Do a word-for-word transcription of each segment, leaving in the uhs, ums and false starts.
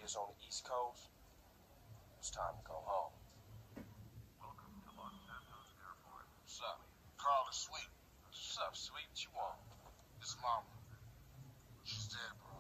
years on the East Coast, it's time to go home. Welcome to Los Santos Airport. What's up? Carl is sweet. What's up, sweet? What you want? This mama. She's dead, bro.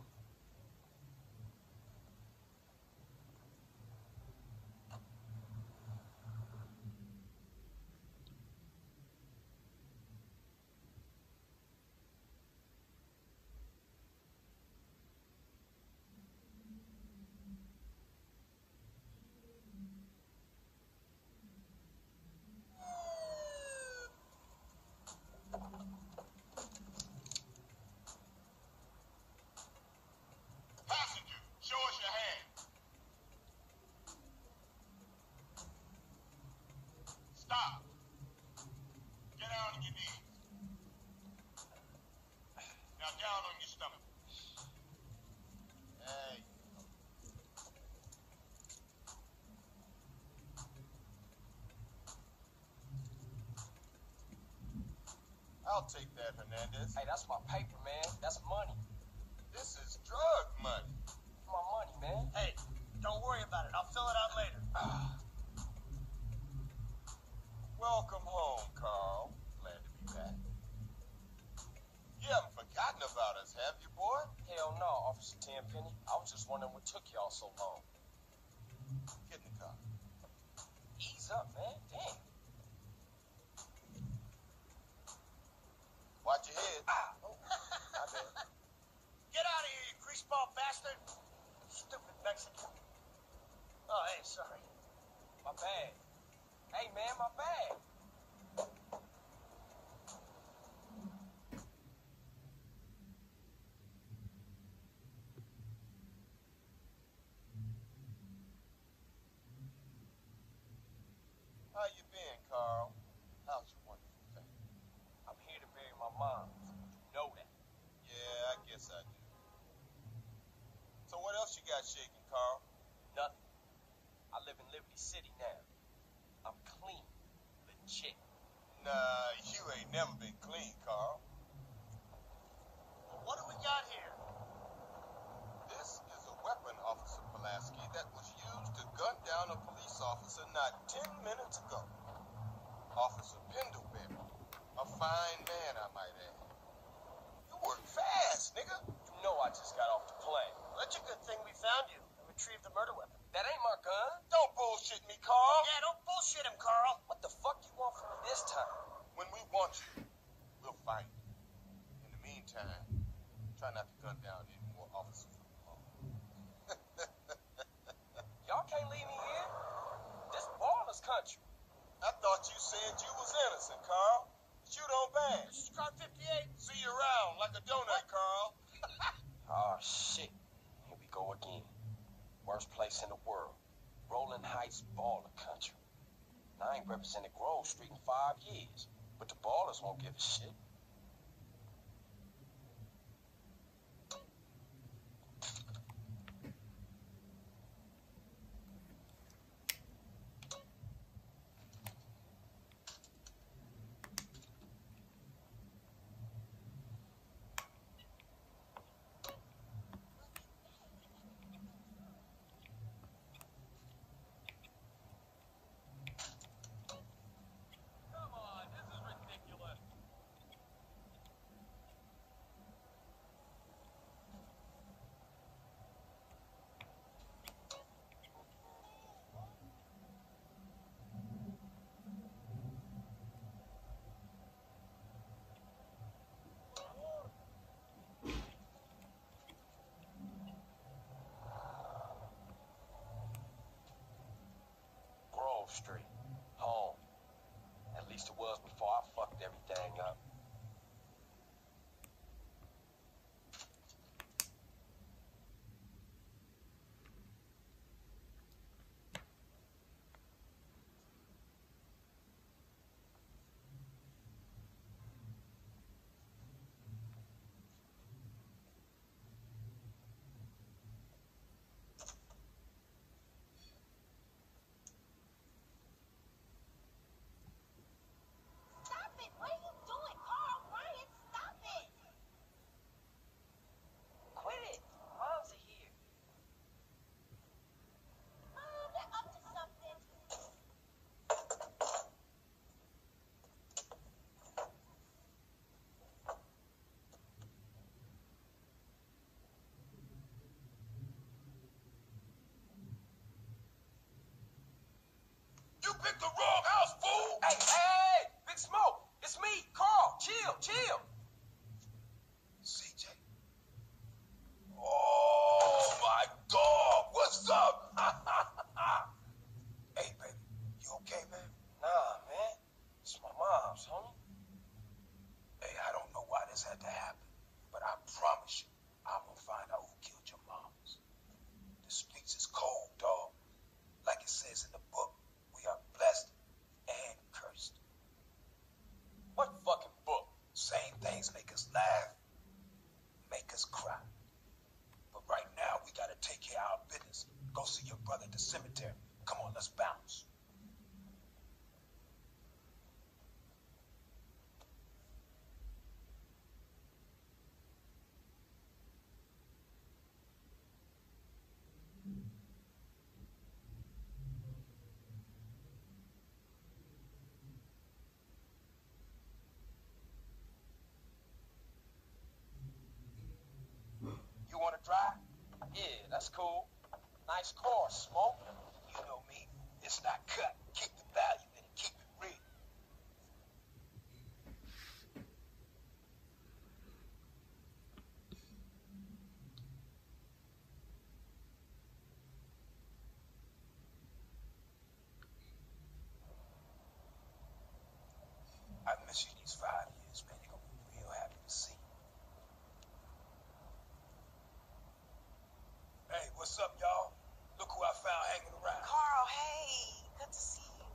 Stop. Get down on your knees. Now down on your stomach. Hey. I'll take that, Hernandez. Hey, that's my paper, man. That's money. This is drug money. My money, man. Hey, don't worry about it. I'll fill it out later. Ah. Welcome home, Carl. Glad to be back. You haven't forgotten about us, have you, boy? Hell no, Officer Tenpenny. I was just wondering what took y'all so long. Get in the car. Ease up, man. Damn. Watch your head. Ah. Oh, my bad. Get out of here, you greaseball bastard! Stupid Mexican. Oh, hey, sorry. My bag. Hey, man, my bag. How you been, Carl? How's your wonderful family? I'm here to bury my mom. You know that. Yeah, I guess I do. So what else you got shaking, Carl? Nothing. I live in Liberty City now. I'm clean. Legit. Nah, you ain't never been clean, Carl. Well, what do we got here? This is a weapon, Officer Pulaski, that was used to gun down a police officer not ten minutes ago. Officer Pendleberry. A fine man, I might add. You work fast, nigga. You know I just got off the plane. Well, it's a good thing we found you and retrieved the murder weapon. That ain't my gun. Don't bullshit me, Carl. Yeah, don't bullshit him, Carl. What the fuck you want from me this time? When we want you, we'll find you. In the meantime, try not to gun down any more officers from the law. Y'all can't leave me here. This baller's country. I thought you said you was innocent, Carl. Shoot on bang. This is car fifty-eight. See you around like a donut, Carl. Oh, shit. Here we go again. Worst place in the world. Rolling Heights baller country. I ain't represented Grove Street in five years, but the ballers won't give a shit. Come on, this is ridiculous. Grove Street. Home. At least it was before I fucked everything up. Stop it! What are you doing? go see your brother at the cemetery. Come on, let's bounce. You want to drive? Yeah, that's cool. Nice car, Smoke. You know me. It's not cut. Keep the value in it. Keep it real. I miss you these five years, man. You're gonna be real happy to see. Hey, what's up, y'all? Look who I found hanging around. Carl, hey, good to see you.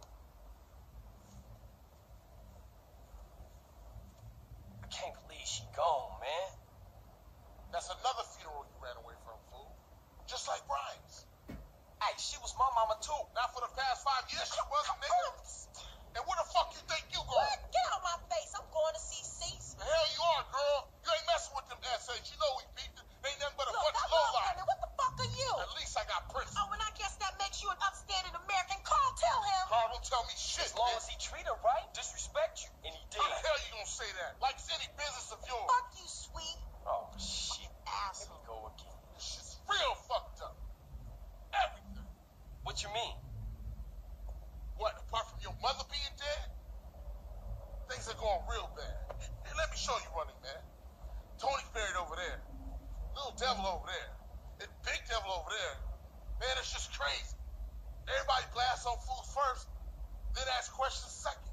I can't believe she gone, man. That's another funeral you ran away from, fool. Just like Brian's. Hey, she was my mama too. Not for the past five years, she wasn't, nigga. And where the fuck you think you going? What? Get out of my face. I'm going to see Cease. The hell you are, girl. You ain't messing with them S As. You know we beat them. They ain't nothing but a Look, bunch I of love lowlife. women. What the fuck are you? At least I got Prince. Oh, and I guess that makes you an upstanding American. Carl, tell him. Carl, don't tell me shit, As long man. as he treat her right, disrespect you, and he did. How the hell you gonna say that? Like it's any business of yours. Fuck you, sweet Oh shit. Here asshole. we go again. This shit's real fucked up. Everything. What you mean? What, apart from your mother being dead? Things are going real bad. Hey, let me show you running, man. Tony's buried over there. Little devil over there. And big devil over there. Man, it's just crazy. Everybody blasts on fools first, then ask questions second.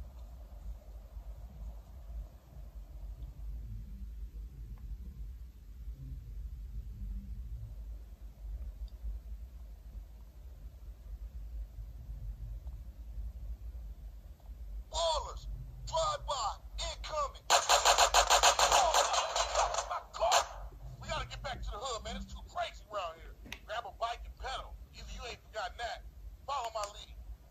Ballers, drive by, incoming. My car. We gotta get back to the hood, man. It's too crazy around here. Grab a bike and pedal. Either you ain't forgotten that. Follow my lead.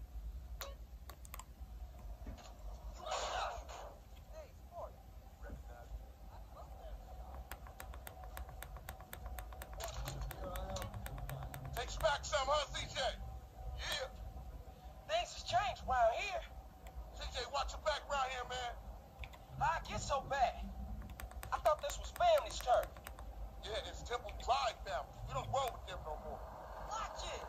Takes you back some, huh, C J? Yeah. Things has changed around here. C J, watch your back around here, man. How'd it get so bad? I thought this was family's turf. Yeah, it's Temple Drive family. We don't roll with them no more. Watch it.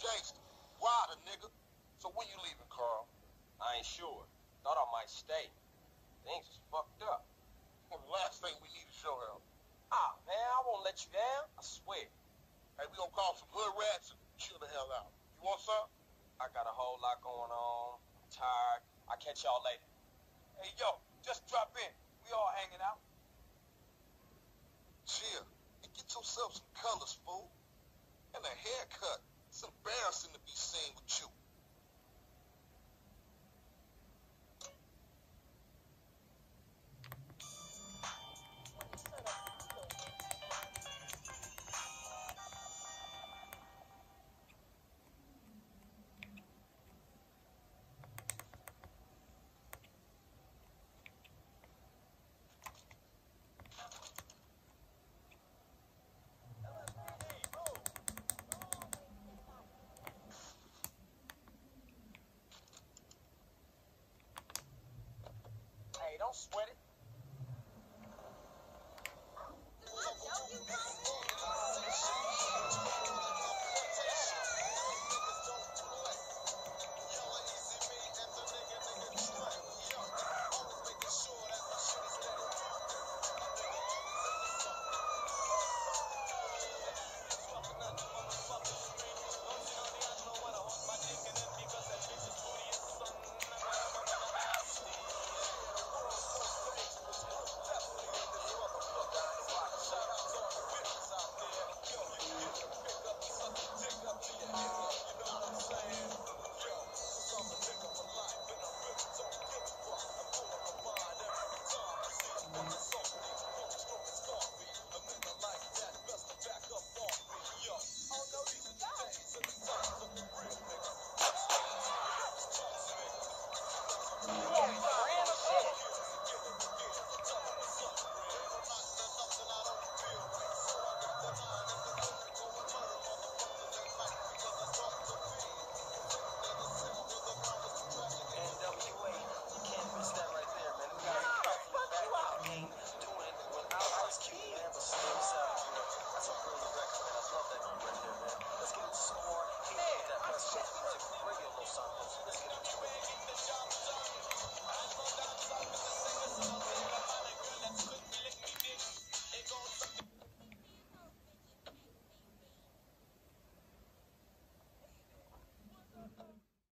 Gangster. Wilder, nigga. So when you leaving, Carl? I ain't sure. Thought I might stay. Things is fucked up. Well, the last thing we need is your help. Ah, man, I won't let you down. I swear. Hey, we gonna call some hood rats and chill the hell out. You want some? I got a whole lot going on. I'm tired. I'll catch y'all later. Hey, yo, just drop in. We all hanging out. Chill. And get yourself some colors, fool. And a haircut. It's embarrassing to be seen with you. Hey, don't sweat it.